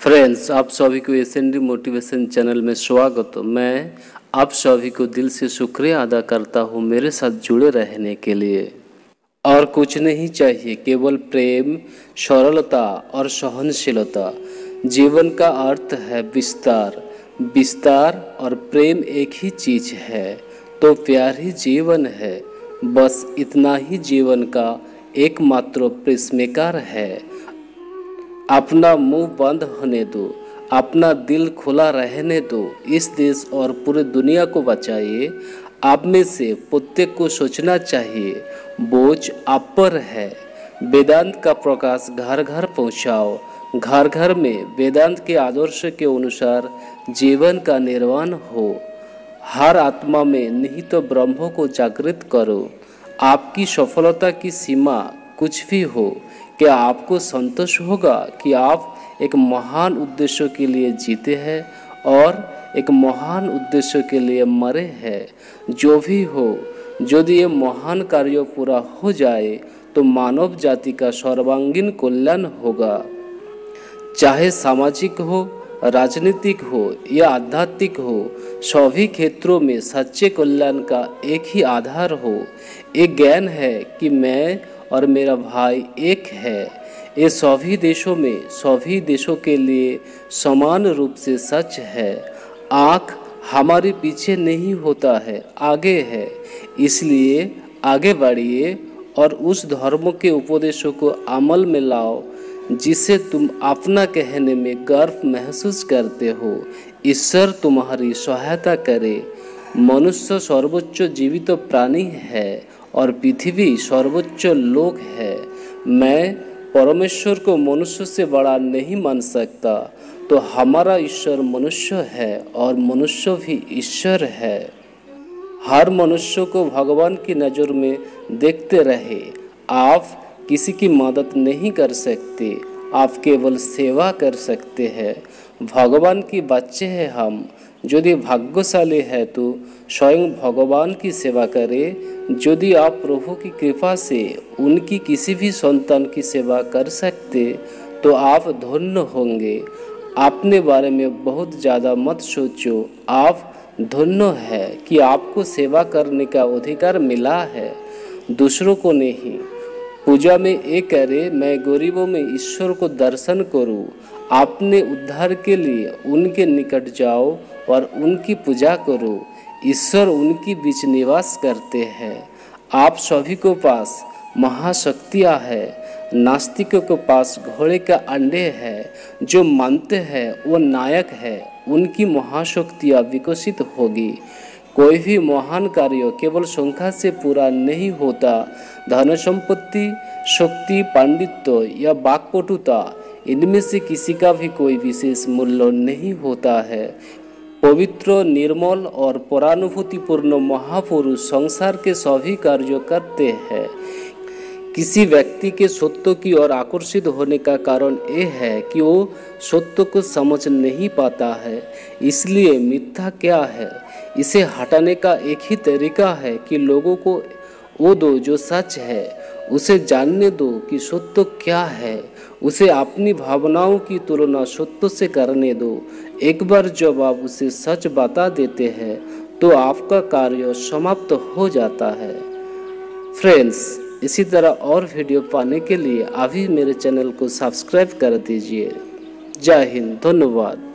Friends, आप सभी को एसएनडी मोटिवेशन चैनल में स्वागत। मैं आप सभी को दिल से शुक्रिया अदा करता हूँ मेरे साथ जुड़े रहने के लिए। और कुछ नहीं चाहिए, केवल प्रेम, सरलता और सहनशीलता। जीवन का अर्थ है विस्तार। विस्तार और प्रेम एक ही चीज है, तो प्यार ही जीवन है। बस इतना ही जीवन का एकमात्र पेशमेकर है। अपना मुंह बंद होने दो, अपना दिल खुला रहने दो। इस देश और पूरे दुनिया को बचाइए। आप में से प्रत्येक को सोचना चाहिए, बोझ आप पर है। वेदांत का प्रकाश घर घर पहुंचाओ। घर घर में वेदांत के आदर्श के अनुसार जीवन का निर्माण हो। हर आत्मा में निहित ब्रह्म को जागृत करो। आपकी सफलता की सीमा कुछ भी हो, क्या आपको संतोष होगा कि आप एक महान उद्देश्य के लिए जीते हैं और एक महान उद्देश्य के लिए मरे हैं। जो भी हो, यदि ये महान कार्य पूरा हो जाए तो मानव जाति का सर्वांगीण कल्याण होगा। चाहे सामाजिक हो, राजनीतिक हो या आध्यात्मिक हो, सभी क्षेत्रों में सच्चे कल्याण का एक ही आधार हो। एक ज्ञान है कि मैं और मेरा भाई एक है। ये सभी देशों में, सभी देशों के लिए समान रूप से सच है। आँख हमारे पीछे नहीं होता है, आगे है। इसलिए आगे बढ़िए और उस धर्म के उपदेशों को अमल में लाओ जिसे तुम अपना कहने में गर्व महसूस करते हो। ईश्वर तुम्हारी सहायता करे। मनुष्य सर्वोच्च जीवित प्राणी है और पृथ्वी सर्वोच्च लोक है। मैं परमेश्वर को मनुष्य से बड़ा नहीं मान सकता, तो हमारा ईश्वर मनुष्य है और मनुष्य भी ईश्वर है। हर मनुष्य को भगवान की नज़र में देखते रहे। आप किसी की मदद नहीं कर सकते, आप केवल सेवा कर सकते हैं। भगवान के बच्चे हैं हम। यदि भाग्यशाली है तो स्वयं भगवान की सेवा करें। यदि आप प्रभु की कृपा से उनकी किसी भी संतान की सेवा कर सकते तो आप धन्य होंगे। अपने बारे में बहुत ज़्यादा मत सोचो। आप धन्य है कि आपको सेवा करने का अधिकार मिला है, दूसरों को नहीं। पूजा में ये करे, मैं गरीबों में ईश्वर को दर्शन करूं। अपने उद्धार के लिए उनके निकट जाओ और उनकी पूजा करो। ईश्वर उनके बीच निवास करते हैं। आप सभी के पास महाशक्तियाँ हैं। नास्तिकों के पास घोड़े का अंडे है। जो मानते हैं वो नायक है, उनकी महाशक्तियाँ विकसित होगी। कोई भी महान कार्य केवल संख्या से पूरा नहीं होता। धन संपत्ति, शक्ति, पांडित्य या वाक्पटुता, इनमें से किसी का भी कोई विशेष मूल्य नहीं होता है। पवित्र, निर्मल और परानुभूतिपूर्ण महापुरुष संसार के सभी कार्य करते हैं। किसी व्यक्ति के सत्य की ओर आकर्षित होने का कारण यह है कि वो सत्य को समझ नहीं पाता है। इसलिए मिथ्या क्या है, इसे हटाने का एक ही तरीका है कि लोगों को वो दो जो सच है। उसे जानने दो कि सत्य क्या है। उसे अपनी भावनाओं की तुलना सत्य से करने दो। एक बार जब आप उसे सच बता देते हैं तो आपका कार्य समाप्त हो जाता है। फ्रेंड्स, इसी तरह और वीडियो पाने के लिए अभी मेरे चैनल को सब्सक्राइब कर दीजिए। जय हिंद, धन्यवाद।